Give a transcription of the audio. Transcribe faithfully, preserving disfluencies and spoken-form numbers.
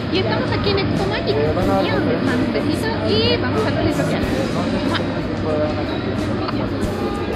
Y estamos aquí en Expo Magic, y donde les mando un besito y vamos a ver lo que